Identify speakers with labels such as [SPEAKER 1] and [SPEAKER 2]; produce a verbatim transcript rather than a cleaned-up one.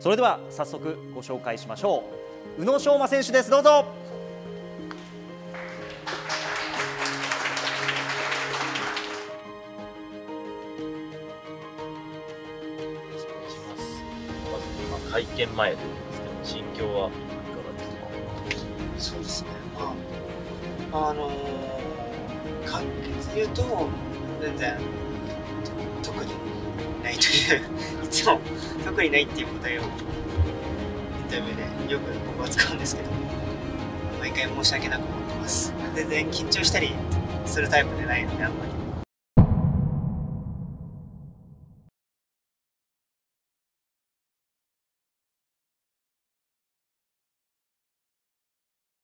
[SPEAKER 1] それでは早速ご紹介しましょう。宇野昌磨選手です。どうぞ。
[SPEAKER 2] まず今会見前なんですけど、心境はいかがですか？
[SPEAKER 3] そうですね。まあ、あのー、簡潔に言うと全然特にないといういつも特にないっていう答えをインタビューでよく僕は使うんですけど、毎回申し訳なく思ってます。全然緊張したりするタイプでないので、あんまり。